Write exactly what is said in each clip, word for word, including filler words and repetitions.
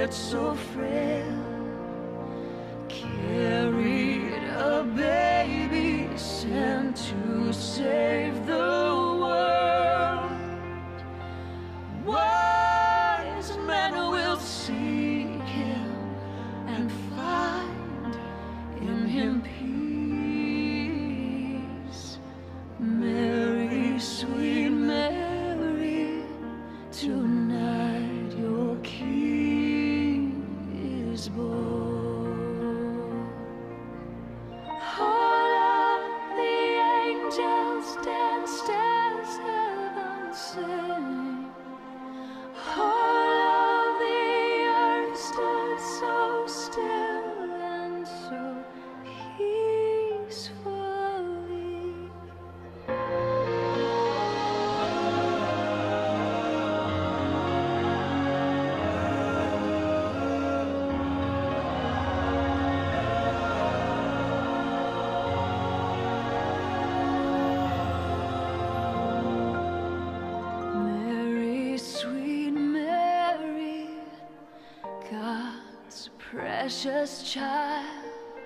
yet so frail, carried a baby sent to save the world. Wise men will seek him and find in him peace. Mary, sweet Mary, tonight your King is born. All of the angels danced as heaven sang. All of the earth stood so still and so peacefully. Mary, sweet Mary, God's precious child,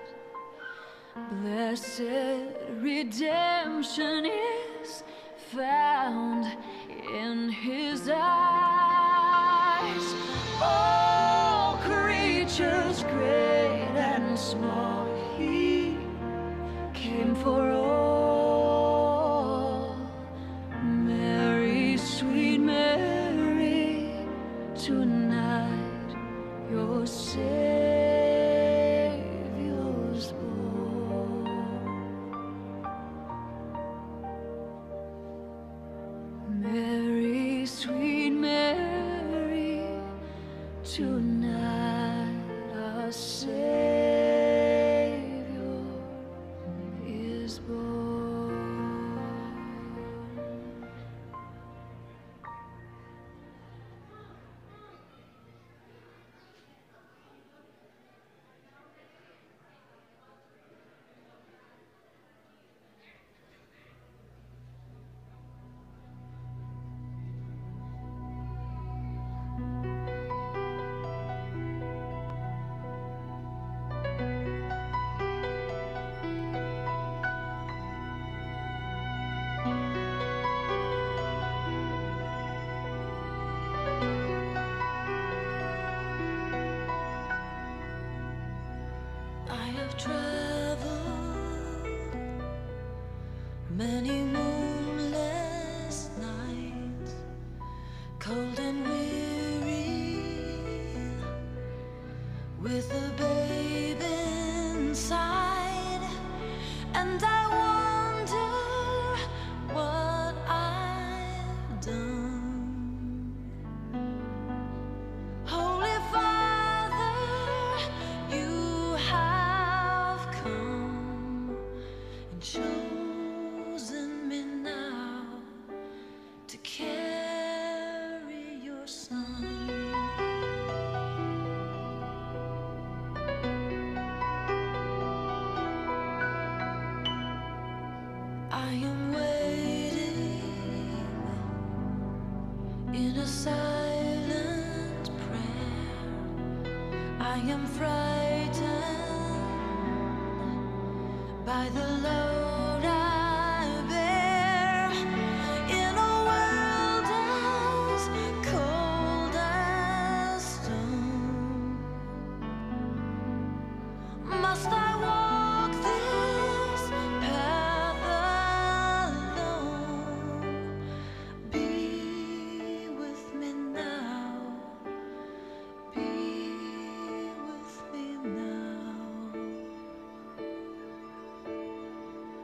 blessed redemption is found in his eyes. All creatures great and small, he came for all. Mary, sweet Mary, tonight your Savior's born. Mary, sweet Mary, tonight our Savior is born. I have traveled many moonless nights, cold and weary, with a babe inside, and I wonder what I've done. Holy Father, you have come and chosen me now to carry your Son. I am waiting in a silent prayer. I am frightened by the load I bear in a world as cold as stone. Must I walk this path alone? Be with me now. Be with me now.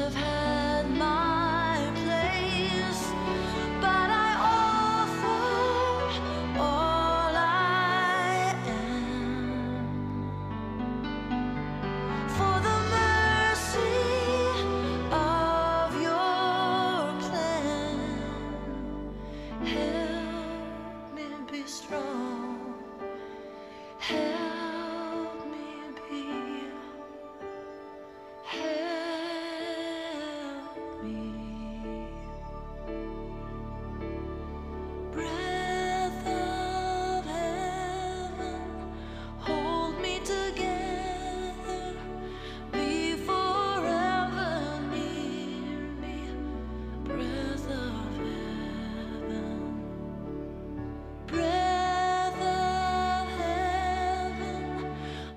have had my place, but I offer all I am for the mercy of your plan. Help me be strong. Help me be. Help me. Breath of heaven, hold me together. Be forever near me. Breath of heaven. Breath of heaven.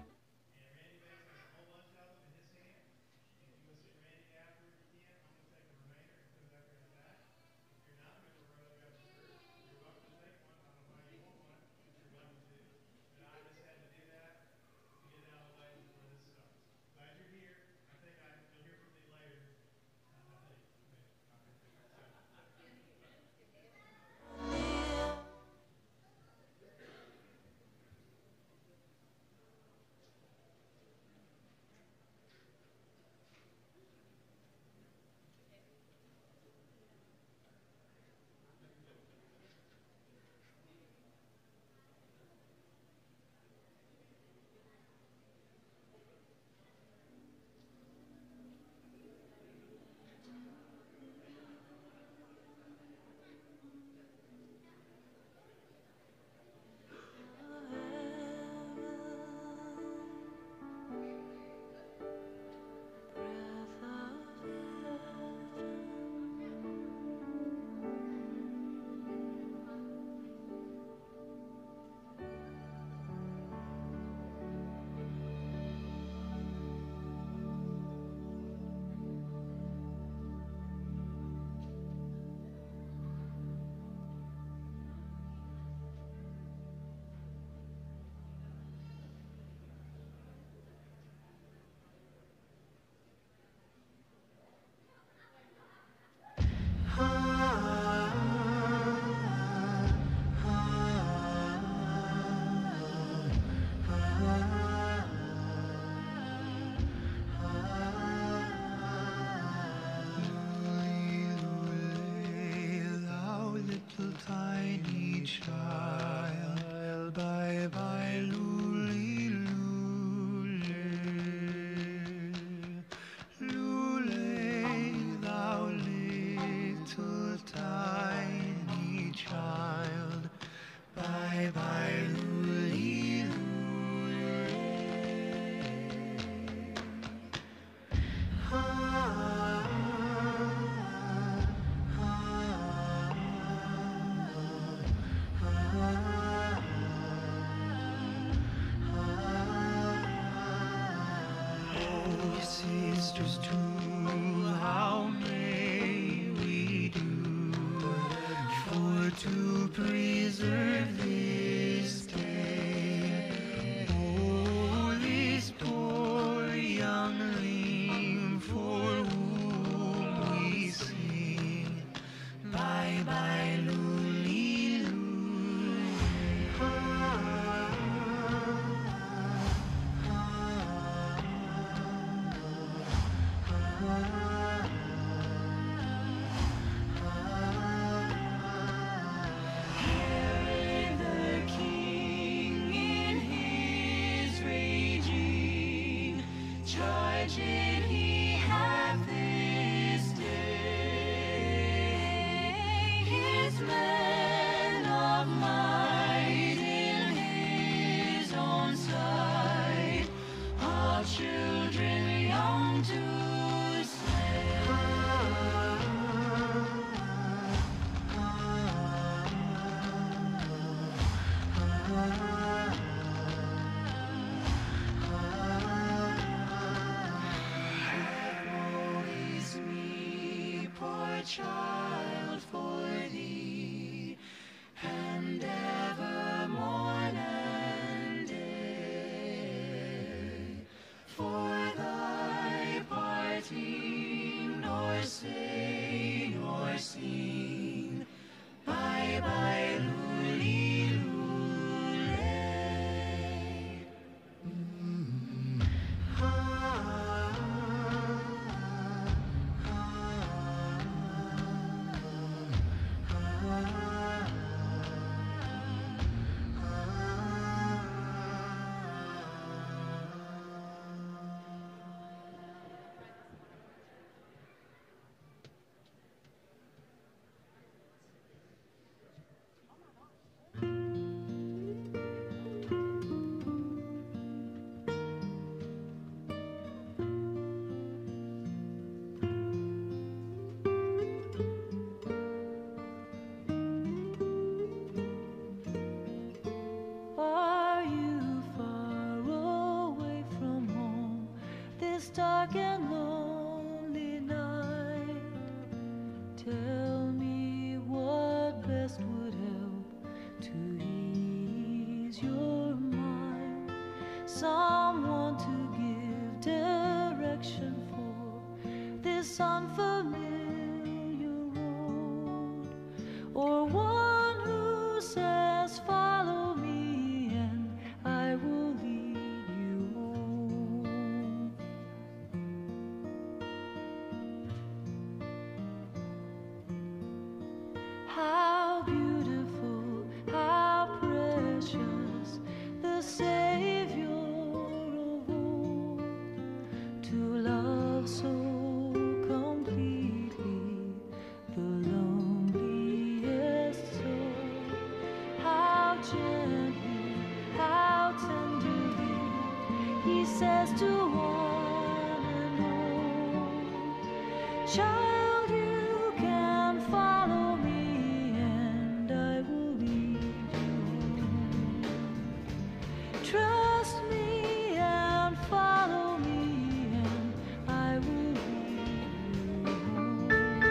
Tiny child, bye bye, lule, lule, lule, thou little tiny child, bye bye, lule, lule. Ah, sisters true, how may we do for to preserve this day? Oh, this poor youngling for whom we sing, bye bye, lule, lule. Ah, this dark and lonely night. Tell me what best would help to ease your mind. Someone to give direction for this unfamiliar road, or one who says, follow me and I will lead you home. How beautiful, how precious, the Savior of old, to love so completely the loneliest soul. How gently, how tenderly he says to one and all, child, you can follow me and I will lead you home. Trust me and follow me and I will lead you home.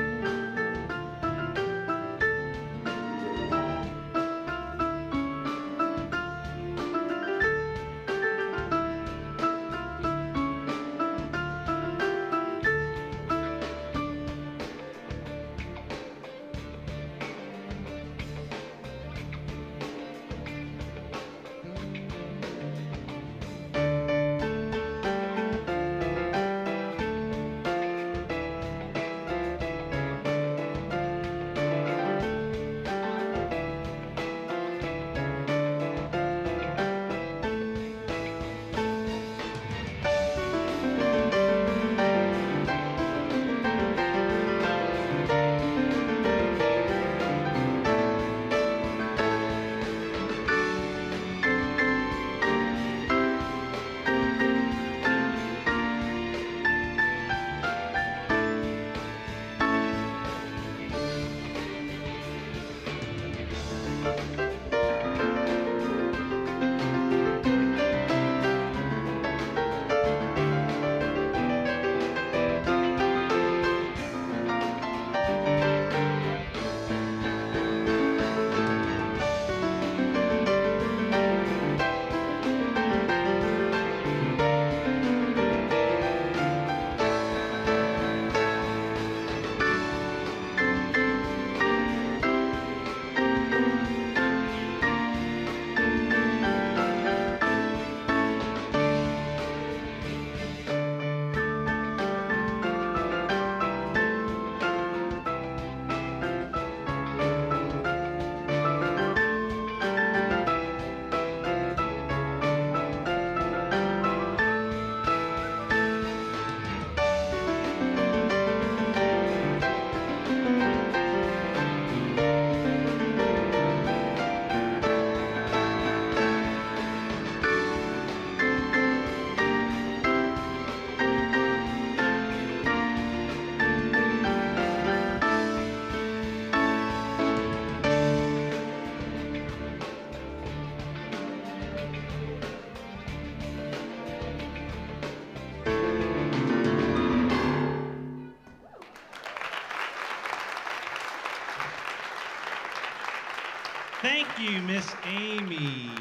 Thank you, Miss Amy.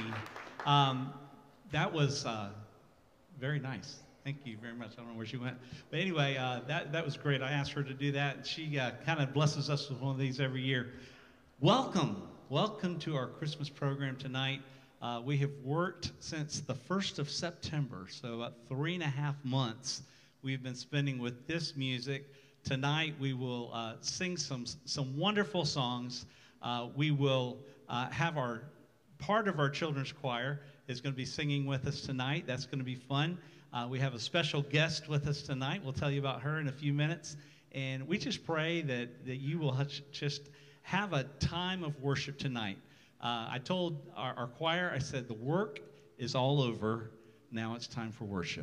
Um, that was uh, very nice. Thank you very much. I don't know where she went. But anyway, uh, that, that was great. I asked her to do that. She uh, kind of blesses us with one of these every year. Welcome. Welcome to our Christmas program tonight. Uh, we have worked since the first of September, so about three and a half months we've been spending with this music. Tonight we will uh, sing some, some wonderful songs. Uh, we will uh, have our, part of our children's choir is going to be singing with us tonight. That's going to be fun. Uh, we have a special guest with us tonight. We'll tell you about her in a few minutes. And we just pray that, that you will just have a time of worship tonight. Uh, I told our, our choir, I said, the work is all over. Now it's time for worship.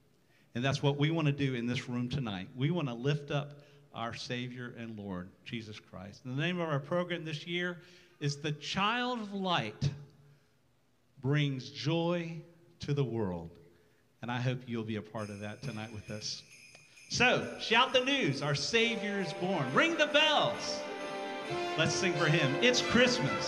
And that's what we want to do in this room tonight. We want to lift up our Savior and Lord, Jesus Christ. And the name of our program this year is The Child of Light Brings Joy to the World. And I hope you'll be a part of that tonight with us. So, shout the news. Our Savior is born. Ring the bells. Let's sing for him. It's Christmas.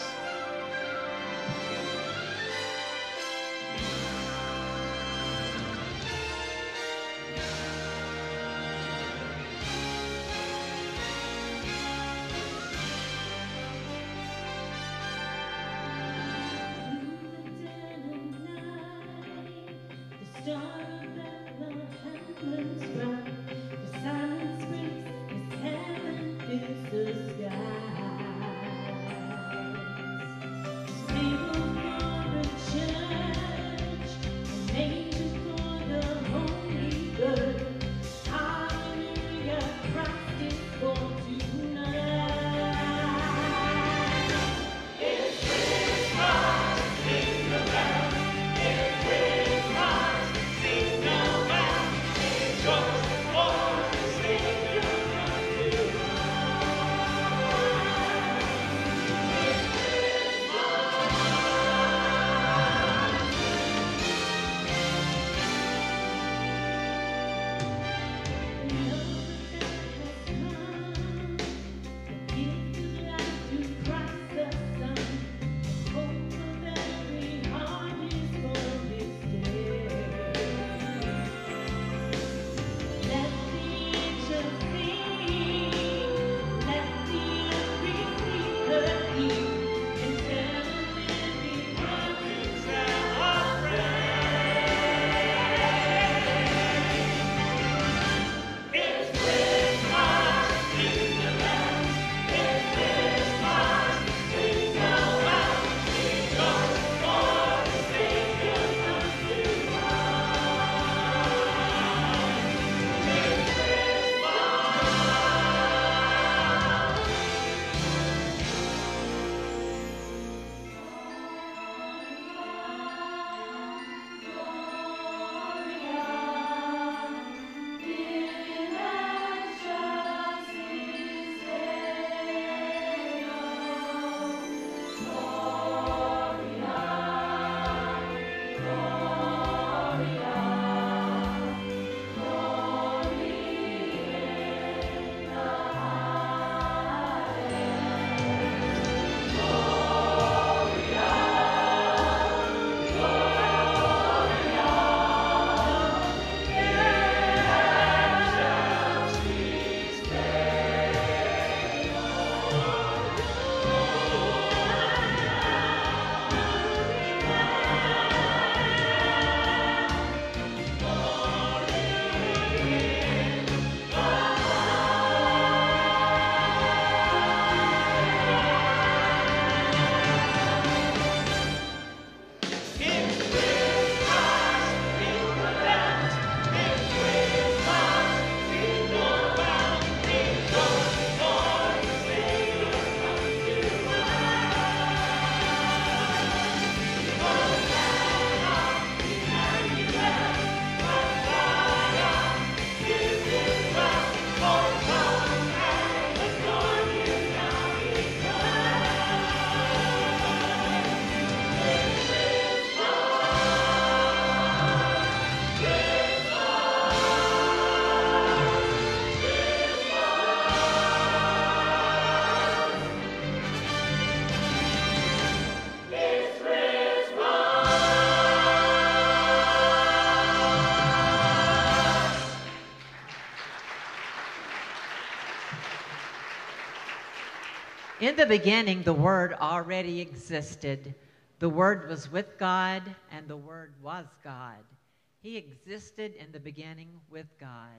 In the beginning, the Word already existed. The Word was with God, and the Word was God. He existed in the beginning with God.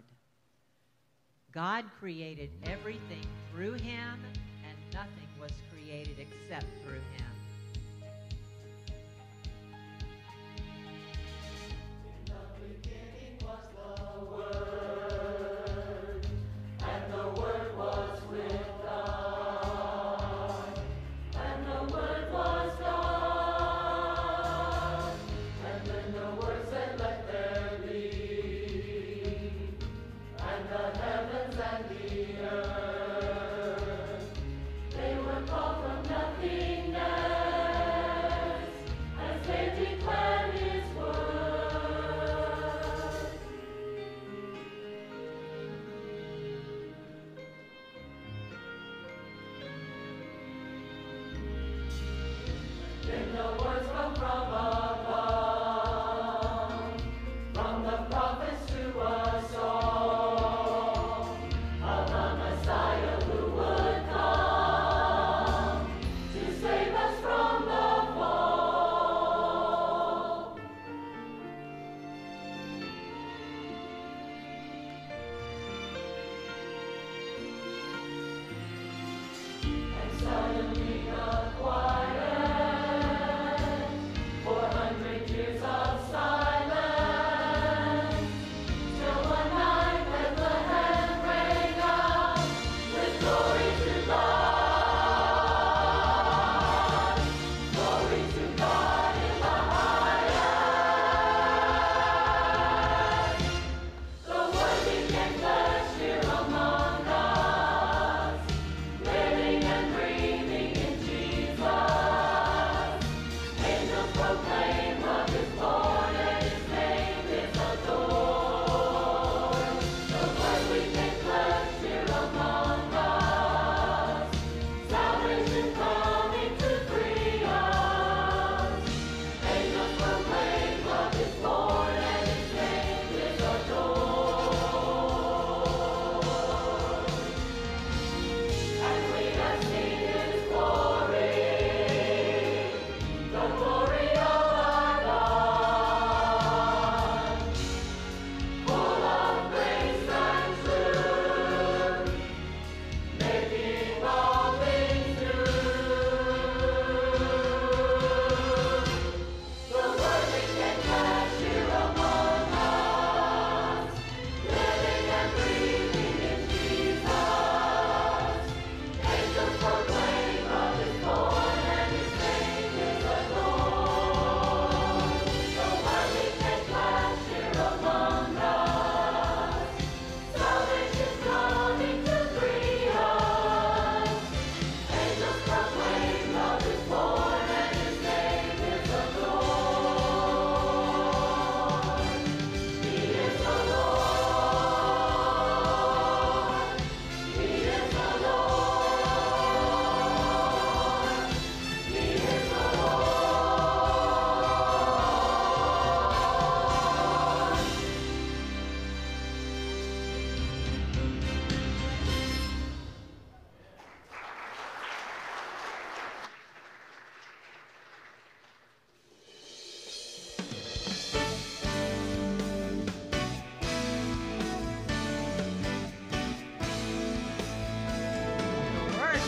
God created everything through him, and nothing was created except through him. In the beginning was the Word, and the Word was with God, and the Word was God. And then the Word said, "Let there be," and the heavens and the earth, they were called from nothingness.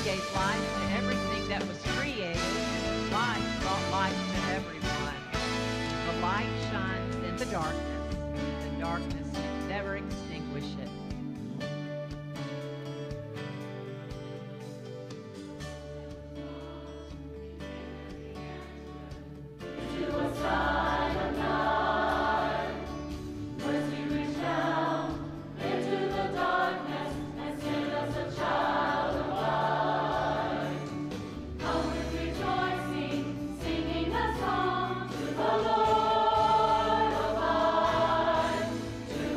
gave life to everything that was created. Life brought life to everyone. The light shines in the darkness, and the darkness can never extinguish it. To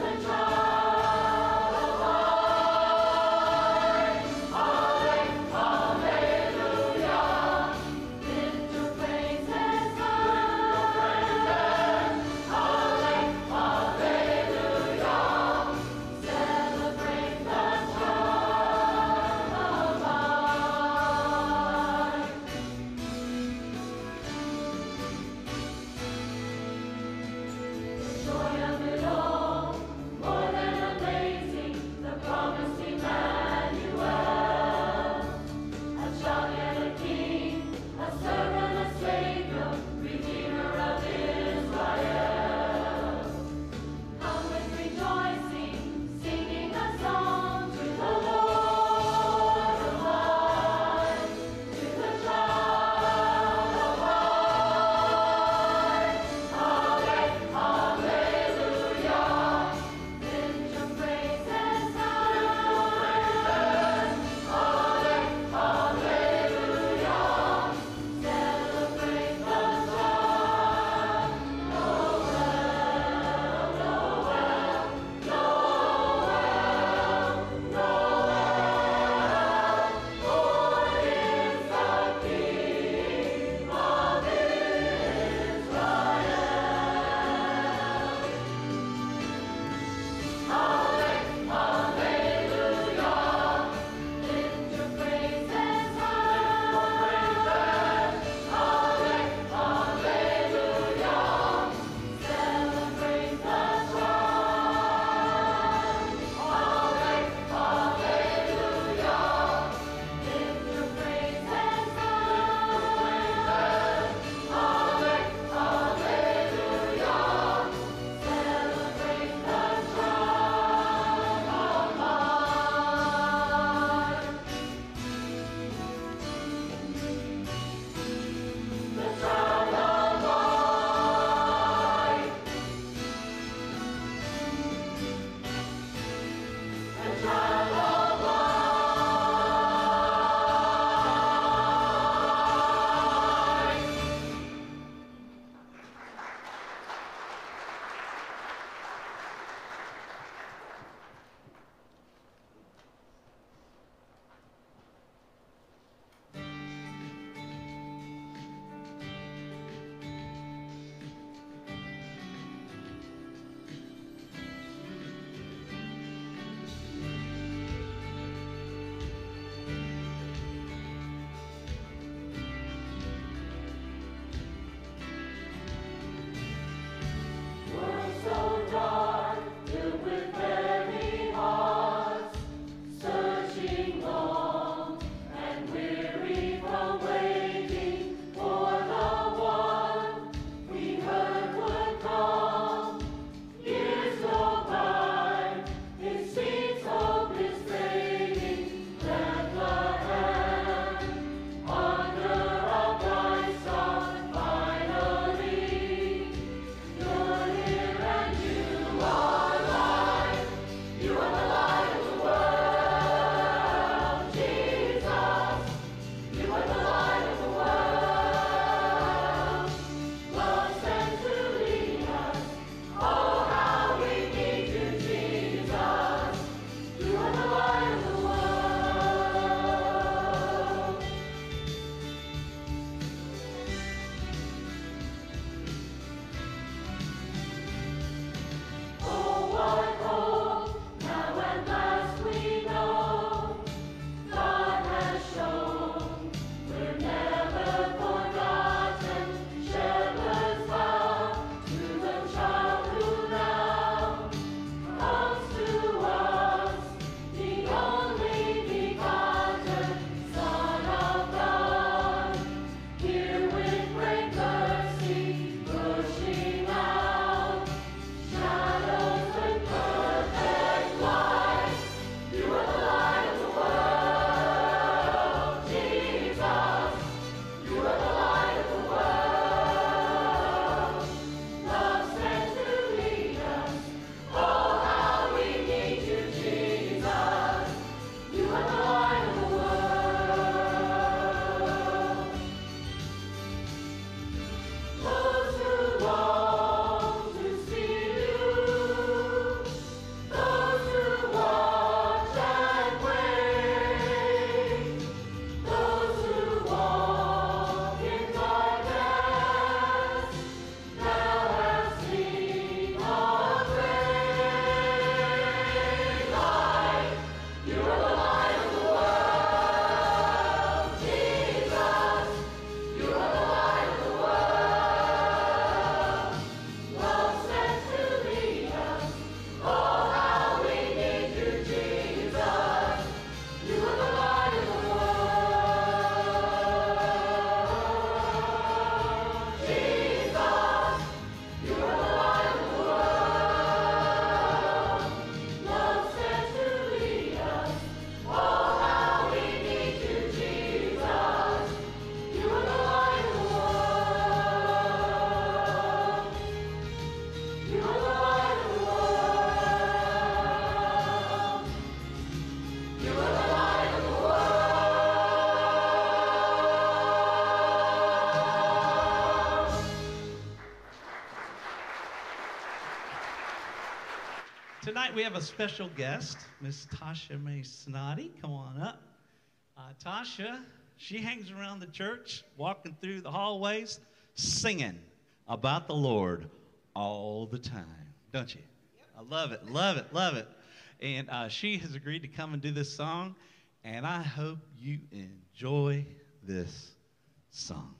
Tonight we have a special guest, Miss Tasha May Snoddy. Come on up. Uh, Tasha, she hangs around the church, walking through the hallways, singing about the Lord all the time, don't you? Yep. I love it, love it, love it. And uh, she has agreed to come and do this song, and I hope you enjoy this song.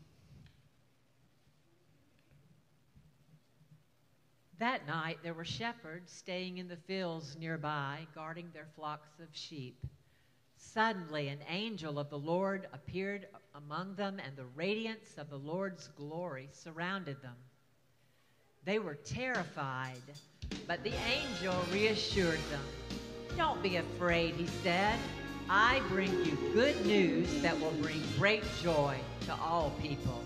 That night there were shepherds staying in the fields nearby, guarding their flocks of sheep. Suddenly an angel of the Lord appeared among them, and the radiance of the Lord's glory surrounded them. They were terrified, but the angel reassured them. "Don't be afraid," he said. "I bring you good news that will bring great joy to all people."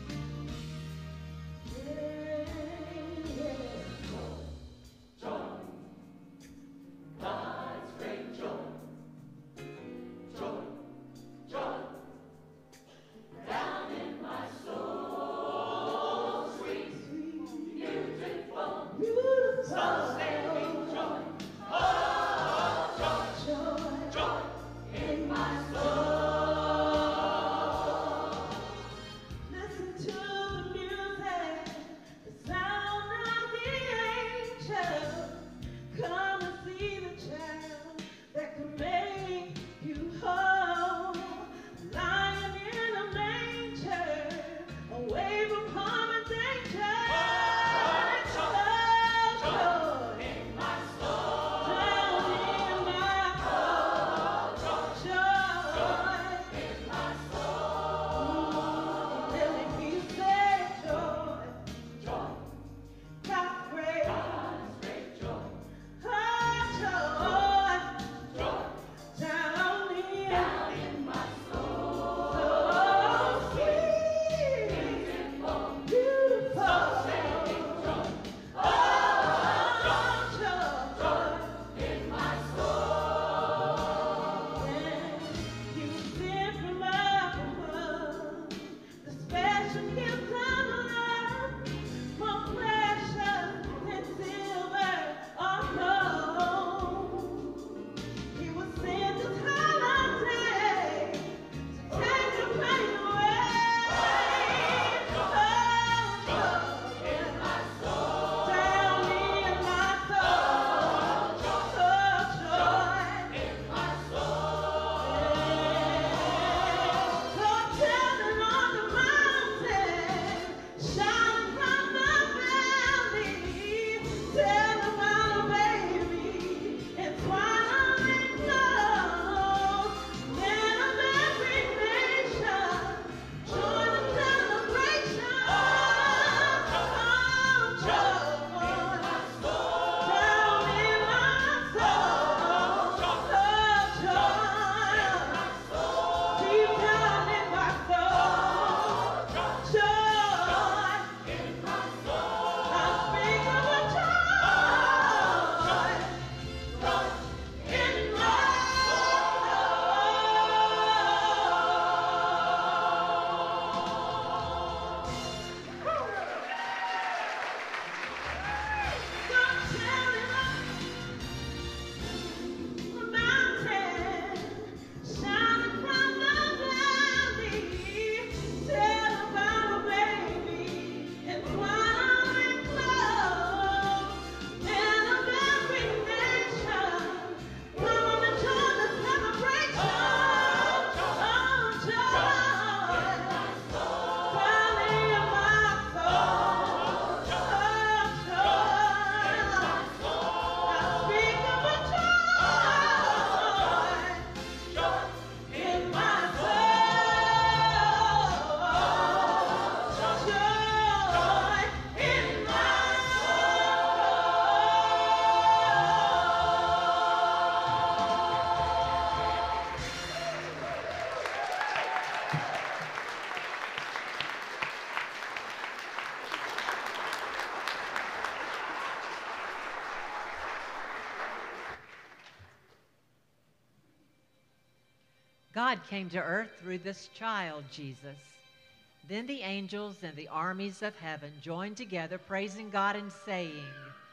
God came to earth through this child, Jesus. Then the angels and the armies of heaven joined together, praising God and saying,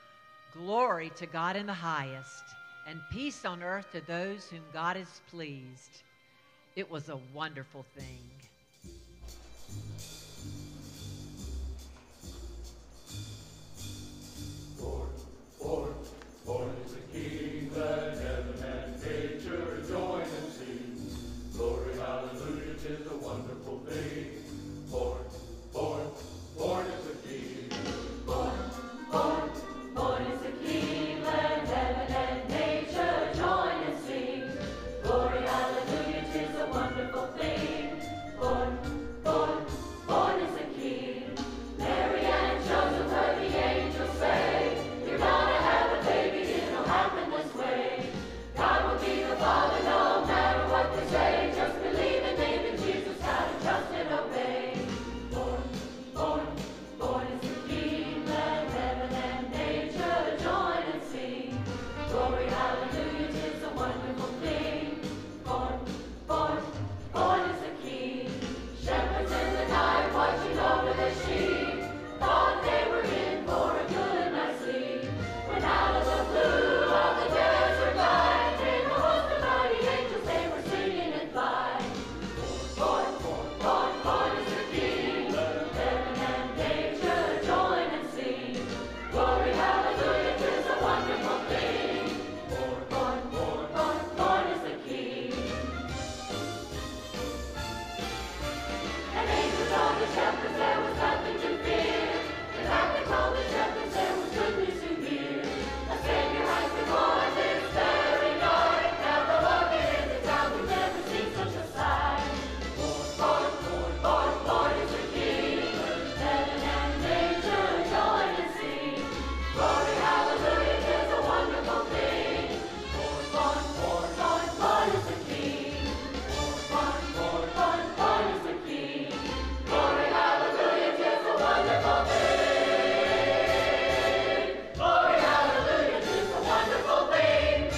Glory to God in the highest, and peace on earth to those whom God is pleased. It was a wonderful thing. Born, born, born is the King, let heaven and nature join and sing. Glory, hallelujah, 'tis a wonderful thing. Born, born, born is the King. Born, born, born is the King. Let heaven and nature join and sing. Glory, hallelujah, 'tis a wonderful thing. Born, born, born is the King. Mary and Joseph heard the angel say, you're gonna have a baby, it'll happen this way. God will be the Father, no matter what they say. Just believe and name in Jesus, gotta trust and obey. Born, born, born is the King. Let heaven and nature join and sing. Glory, hallelujah, 'tis a wonderful thing. Born, born, born is the King. Shepherds in the night watching over the sheep thought they were in for a good night's sleep. When out of the blue of the desert light came a host of mighty angels, they were singing and flying. Born, born, born is the King. Heaven and nature join and sing. Glory, hallelujah, 'tis a wonderful thing. Born, born, born, born is the King. And angels told the shepherds there was nothing to fear. In fact, they told the shepherds there was good news to hear. A Savior has been born this very night. Now the Lord is in town, we've never seen such a sight. Born, born, born, born is the King. Heaven and nature join and sing. Glory, hallelujah, 'tis a wonderful thing. Born, born, born, born is the King. Born, born, born, born is the King. Glory, hallelujah, 'tis a wonderful thing. Glory, hallelujah, 'tis a wonderful thing.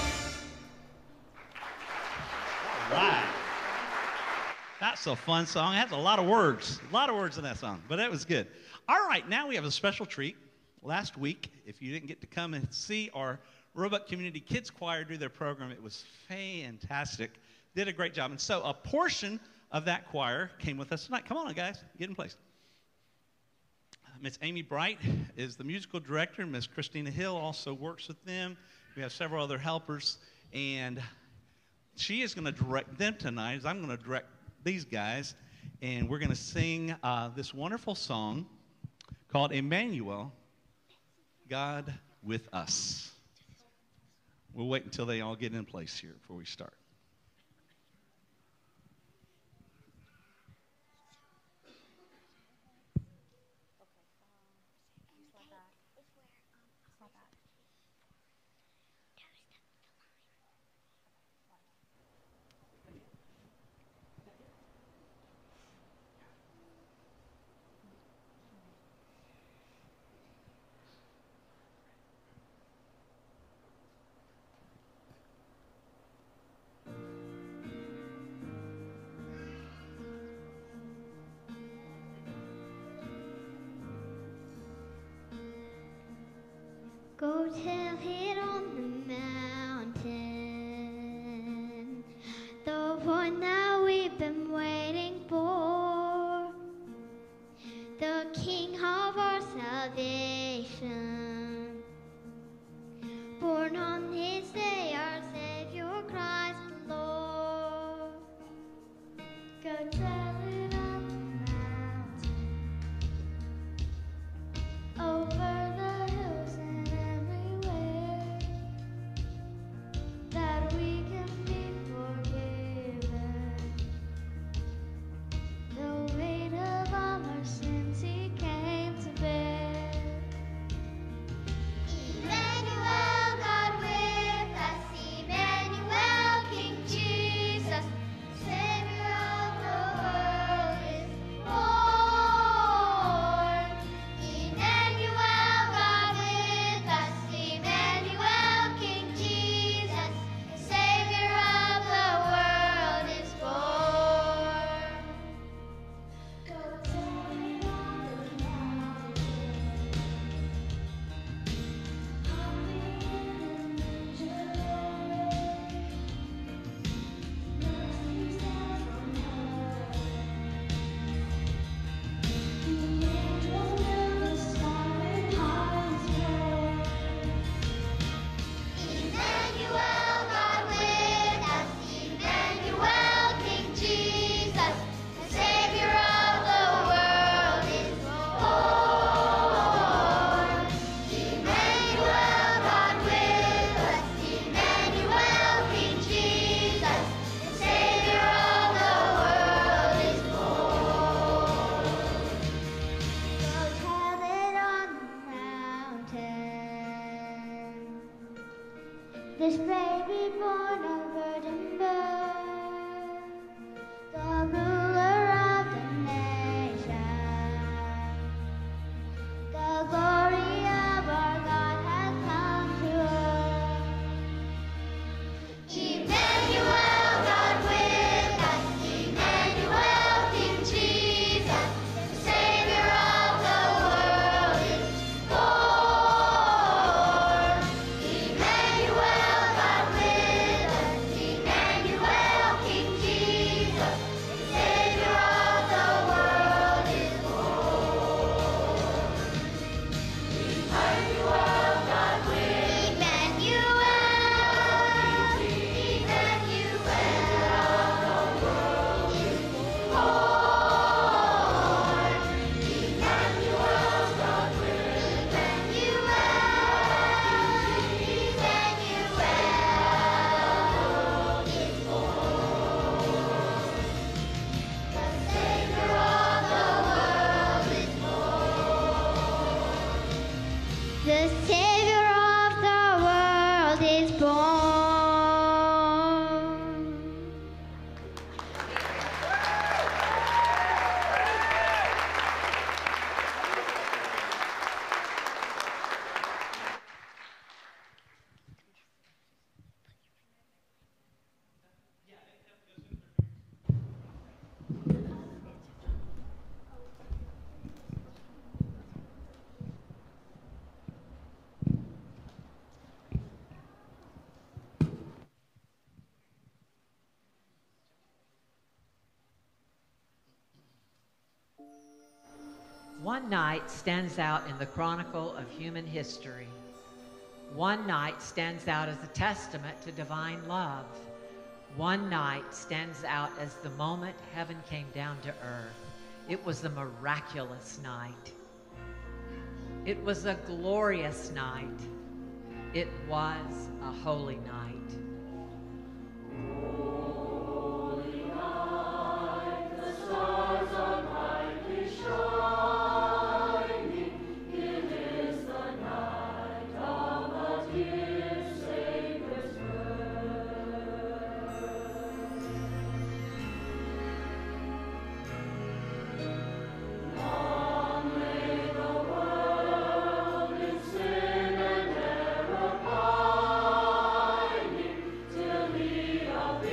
Right. That's a fun song. It has a lot of words. A lot of words in that song, but that was good. All right, now we have a special treat. Last week, if you didn't get to come and see our Roebuck Community Kids Choir do their program, it was fantastic. Did a great job. And so a portion of that choir came with us tonight. Come on, guys. Get in place. Miss Amy Bright is the musical director. Miss Christina Hill also works with them. We have several other helpers. And she is going to direct them tonight, as I'm going to direct these guys. And we're going to sing uh, this wonderful song called Emmanuel, God with Us. We'll wait until they all get in place here before we start. Go tell it on the mountain, the one that we've been waiting for, the King of our salvation, born on his day, our Savior Christ the Lord. Go tell it on the mountain, over the hills and everywhere. This baby born of virgin birth, the ruler of the nation, the glory of our God has come to earth. Emmanuel, God with us, Emmanuel, King Jesus, the Savior of the world is born. Emmanuel, God with us, Emmanuel, King Jesus, the Savior of the world is born. Emmanuel, God with us, Emmanuel, Emmanuel, the world is born. Emmanuel, God with us, the Savior of the world is born. One night stands out in the chronicle of human history. One night stands out as a testament to divine love. One night stands out as the moment heaven came down to earth. It was a miraculous night. It was a glorious night. It was a holy night. Till he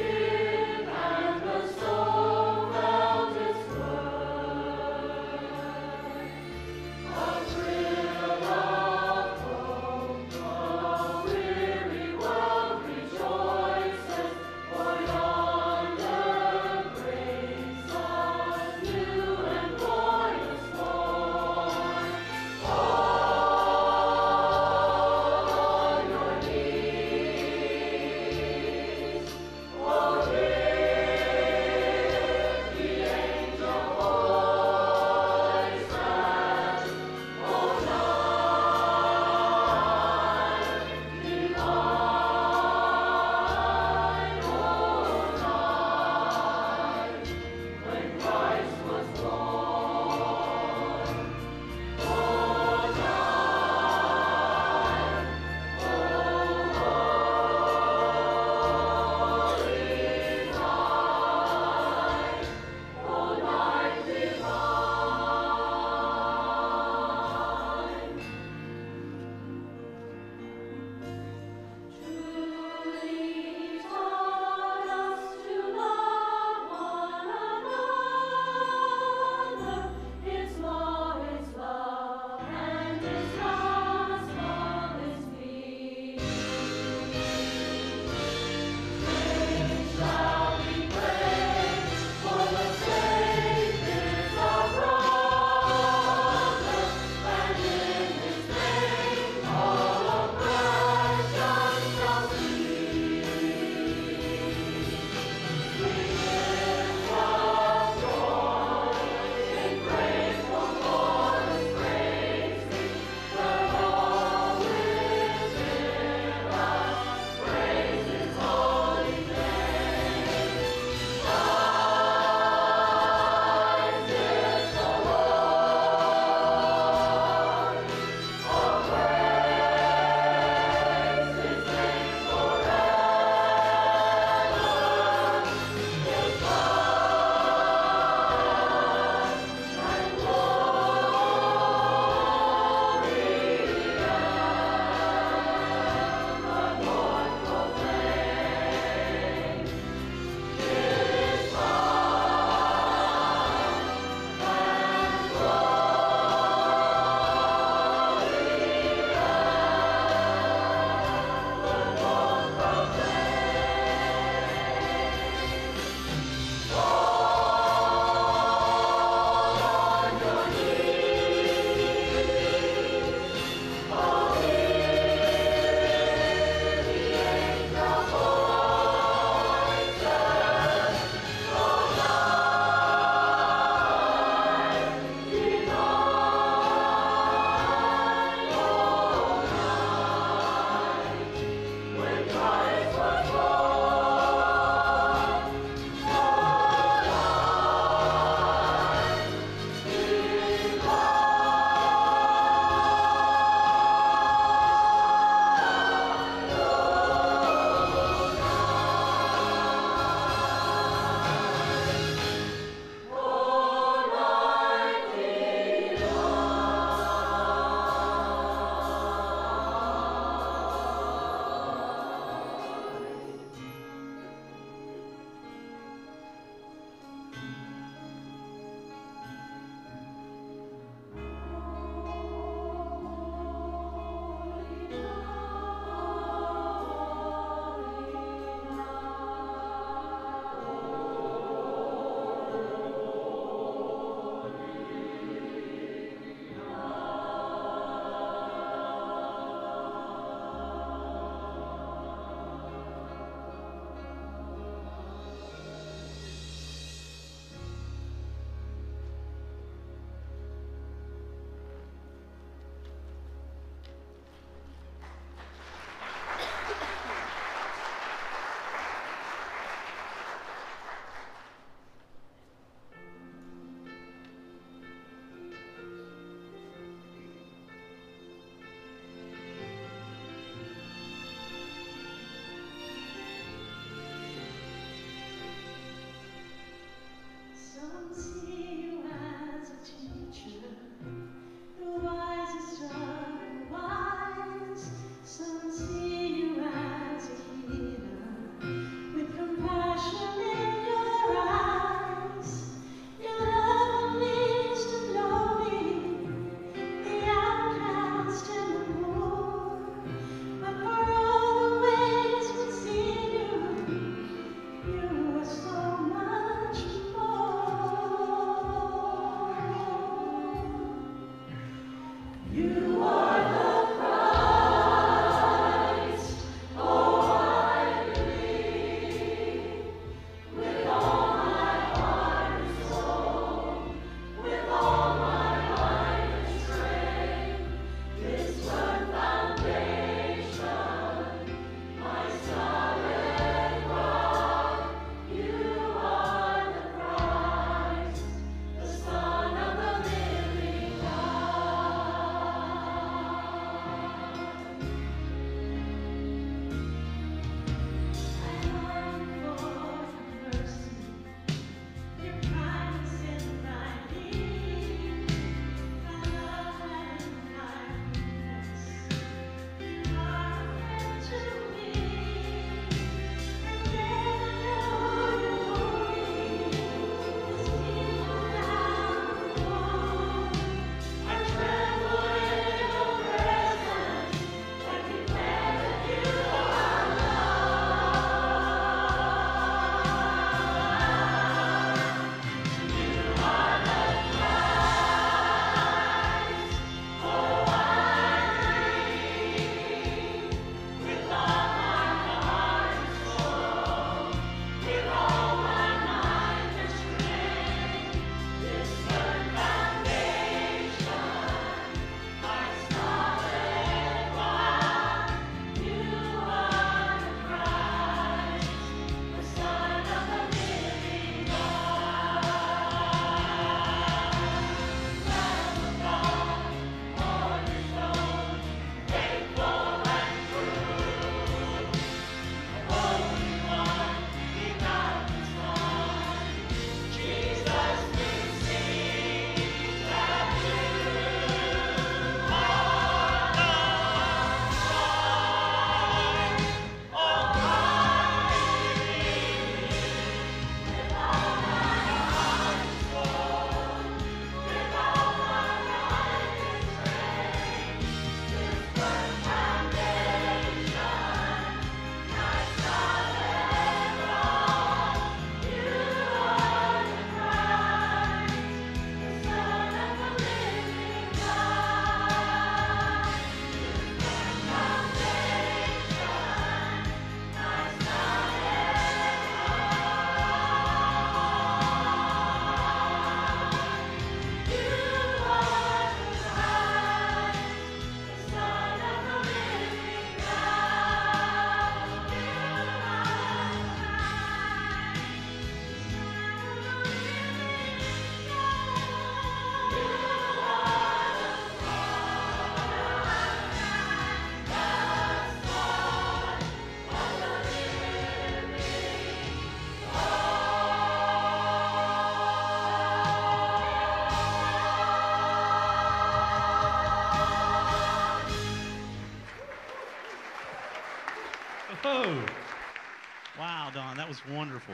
Oh, wow, Don, that was wonderful.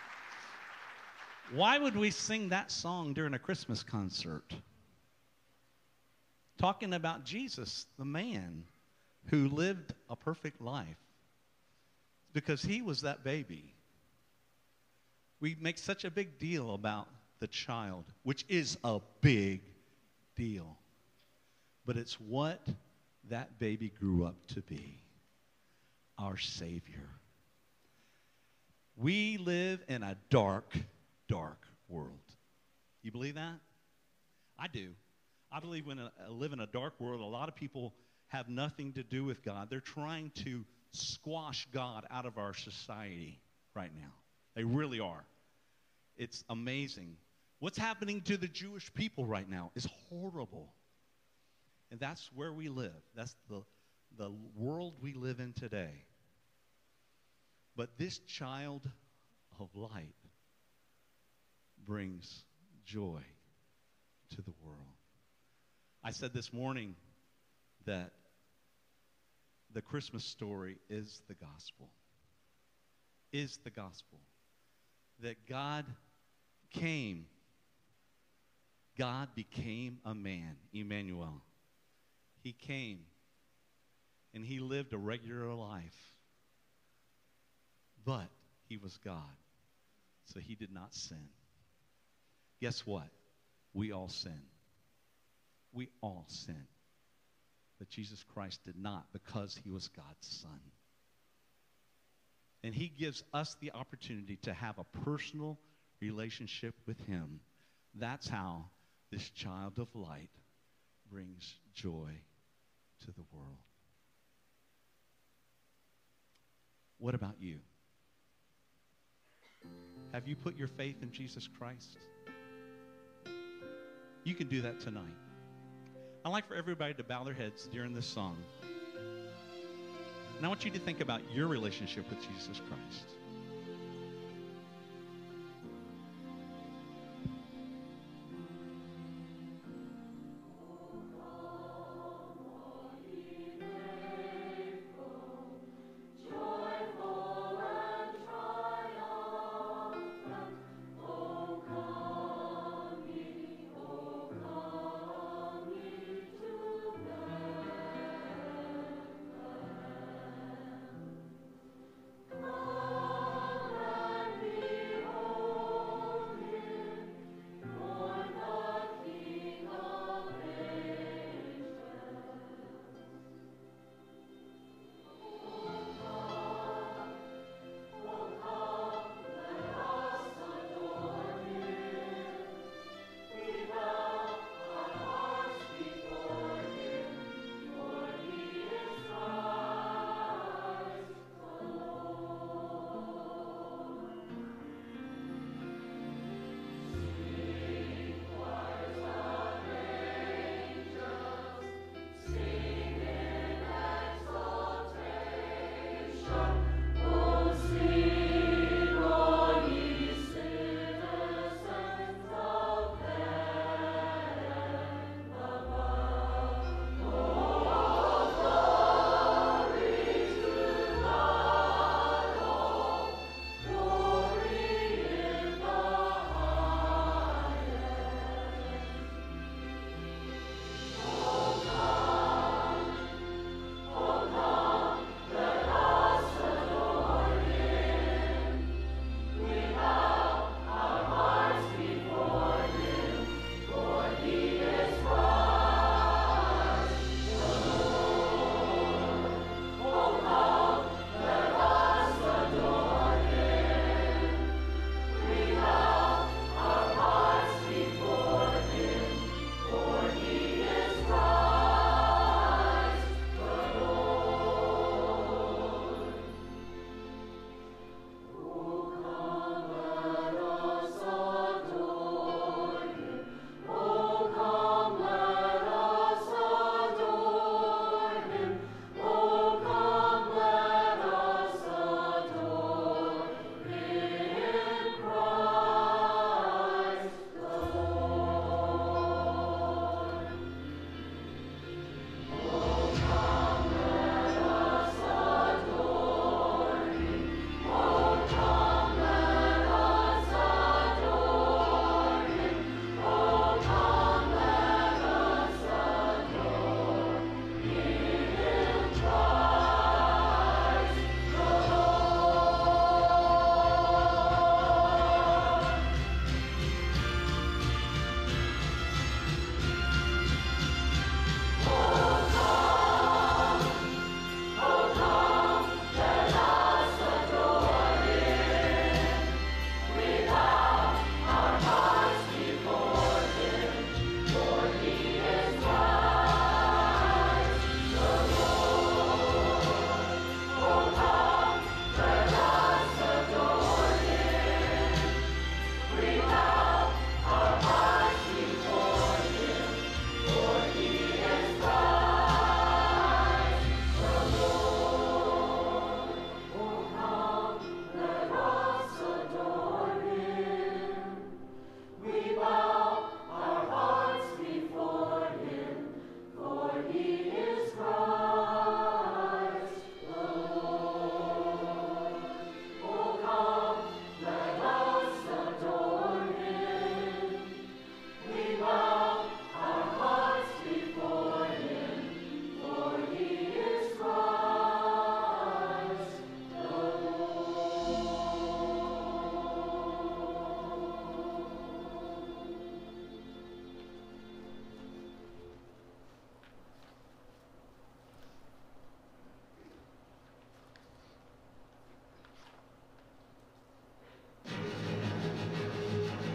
Why would we sing that song during a Christmas concert? Talking about Jesus, the man who lived a perfect life. Because he was that baby. We make such a big deal about the child, which is a big deal. But it's what that baby grew up to be, our Savior. We live in a dark, dark world. You believe that? I do. I believe when I live in a dark world, a lot of people have nothing to do with God. They're trying to squash God out of our society right now. They really are. It's amazing. What's happening to the Jewish people right now is horrible. And that's where we live. That's the, the world we live in today. But this child of light brings joy to the world. I said this morning that the Christmas story is the gospel. Is the gospel. That God came. God became a man, Emmanuel. He came and he lived a regular life. But he was God. So he did not sin. Guess what? We all sin. We all sin. But Jesus Christ did not, because he was God's son. And he gives us the opportunity to have a personal relationship with him. That's how this child of light brings joy to the world. What about you? Have you put your faith in Jesus Christ? You can do that tonight. I'd like for everybody to bow their heads during this song. And I want you to think about your relationship with Jesus Christ. Come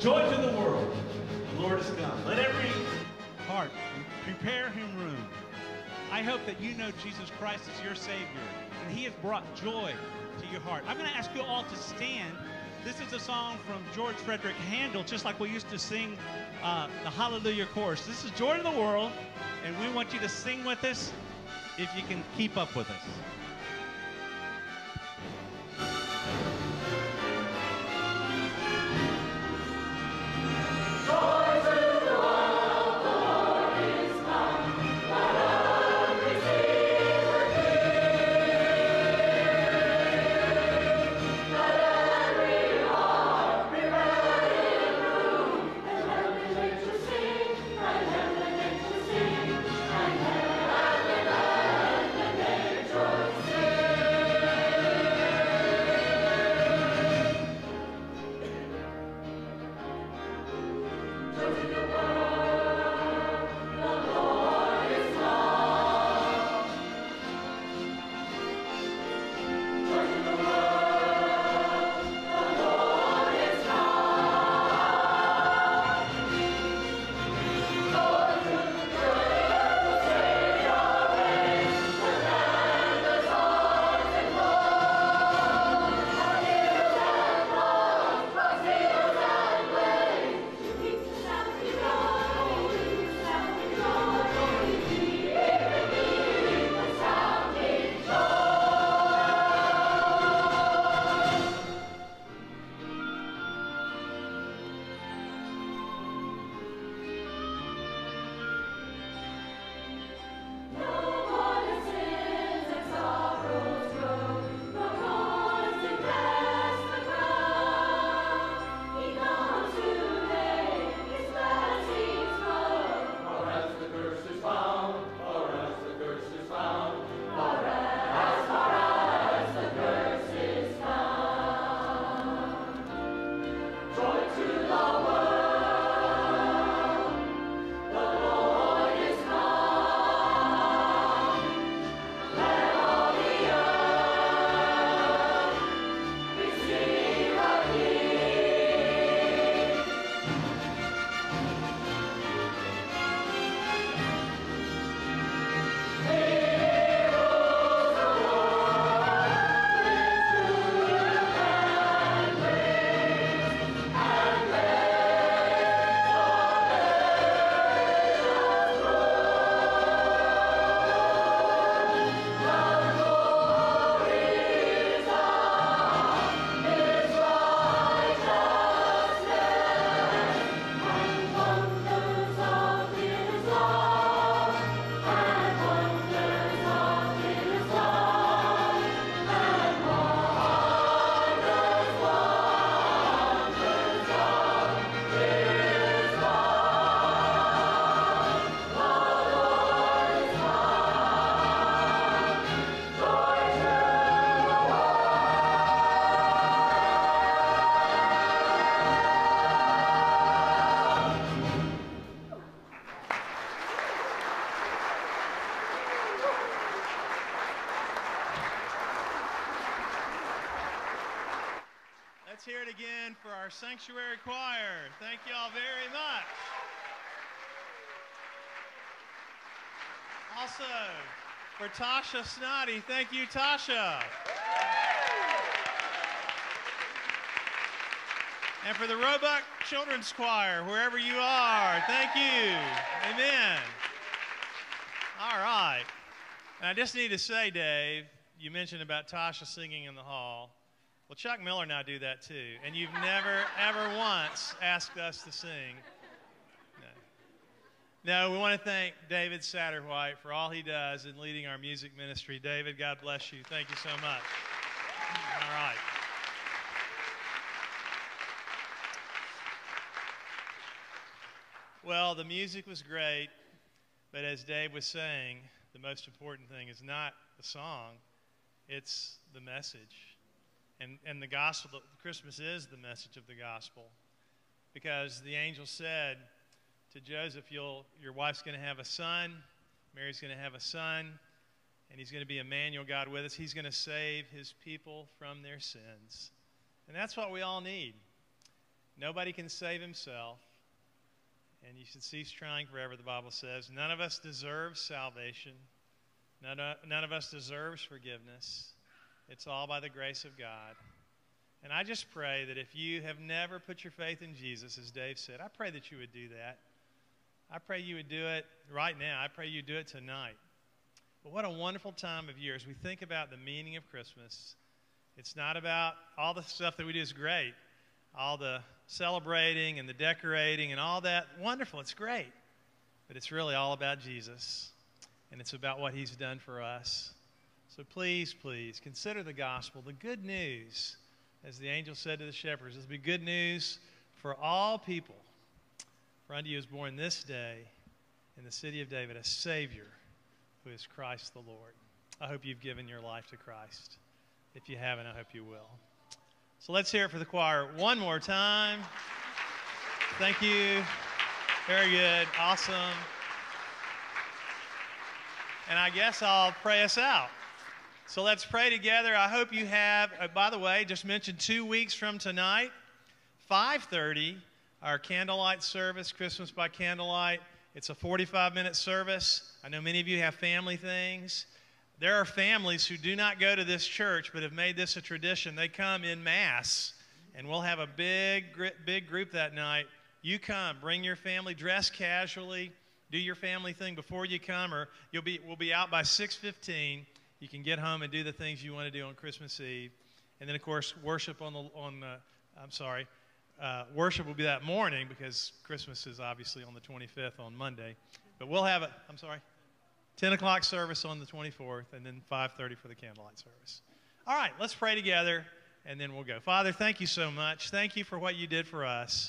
Joy to the world. The Lord is come. Let every heart prepare him room. I hope that you know Jesus Christ is your Savior, and he has brought joy to your heart. I'm going to ask you all to stand. This is a song from George Frederick Handel, just like we used to sing uh, the Hallelujah chorus. This is Joy to the World, and we want you to sing with us if you can keep up with us. Let's hear it again for our Sanctuary Choir. Thank you all very much. Also, for Tasha Snoddy, thank you, Tasha. And for the Roebuck Children's Choir, wherever you are, thank you. Amen. All right. And I just need to say, Dave, you mentioned about Tasha singing in the hall. Well, Chuck Miller and I do that too. And you've never, ever once asked us to sing. No. No, we want to thank David Satterwhite for all he does in leading our music ministry. David, God bless you. Thank you so much. All right. Well, the music was great, but as Dave was saying, the most important thing is not the song, it's the message. And, and the gospel, Christmas is the message of the gospel. Because the angel said to Joseph, You'll, your wife's going to have a son, Mary's going to have a son, and he's going to be Emmanuel, God with us. He's going to save his people from their sins. And that's what we all need. Nobody can save himself, and you should cease trying forever, the Bible says. None of us deserves salvation. None of, none of us deserves forgiveness. It's all by the grace of God. And I just pray that if you have never put your faith in Jesus, as Dave said, I pray that you would do that. I pray you would do it right now. I pray you do it tonight. But what a wonderful time of year as we think about the meaning of Christmas. It's not about all the stuff that we do is great. All the celebrating and the decorating and all that, wonderful, it's great. But it's really all about Jesus. And it's about what he's done for us. So please, please, consider the gospel, the good news. As the angel said to the shepherds, this will be good news for all people. For unto you is born this day in the city of David a Savior who is Christ the Lord. I hope you've given your life to Christ. If you haven't, I hope you will. So let's hear it for the choir one more time. Thank you. Very good. Awesome. And I guess I'll pray us out. So let's pray together. I hope you have, uh, by the way, just mentioned two weeks from tonight, five thirty, our candlelight service, Christmas by candlelight. It's a forty-five minute service. I know many of you have family things. There are families who do not go to this church but have made this a tradition. They come in mass, and we'll have a big, big group that night. You come. Bring your family. Dress casually. Do your family thing before you come, or you'll be, we'll be out by six fifteen. You can get home and do the things you want to do on Christmas Eve. And then, of course, worship on the, on the I'm sorry, uh, worship will be that morning because Christmas is obviously on the twenty-fifth on Monday. But we'll have a, I'm sorry, ten o'clock service on the twenty-fourth, and then five thirty for the candlelight service. All right, let's pray together, and then we'll go. Father, thank you so much. Thank you for what you did for us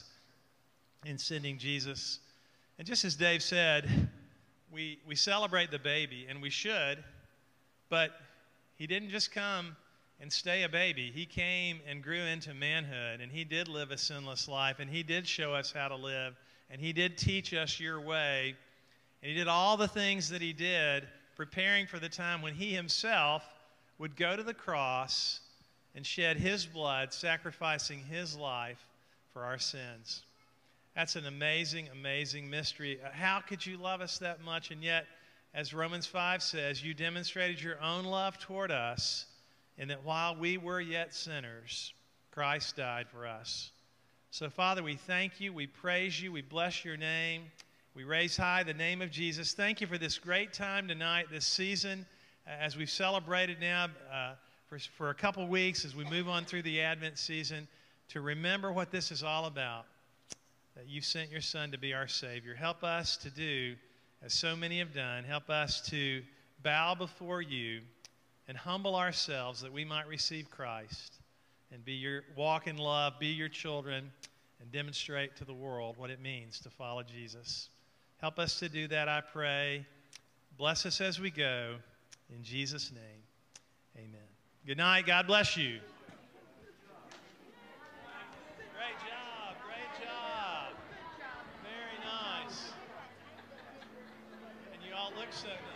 in sending Jesus. And just as Dave said, we, we celebrate the baby, and we should, but he didn't just come and stay a baby. He came and grew into manhood, and he did live a sinless life, and he did show us how to live, and he did teach us your way, and he did all the things that he did, preparing for the time when he himself would go to the cross and shed his blood, sacrificing his life for our sins. That's an amazing, amazing mystery. How could you love us that much? And yet, as Romans five says, you demonstrated your own love toward us in that while we were yet sinners, Christ died for us. So, Father, we thank you, we praise you, we bless your name. We raise high the name of Jesus. Thank you for this great time tonight, this season, as we've celebrated now uh, for, for a couple weeks, as we move on through the Advent season, to remember what this is all about. That you sent your Son to be our Savior. Help us to do, as so many have done, help us to bow before you and humble ourselves that we might receive Christ and be your, walk in love, be your children, and demonstrate to the world what it means to follow Jesus. Help us to do that, I pray. Bless us as we go. In Jesus' name, amen. Good night. God bless you. So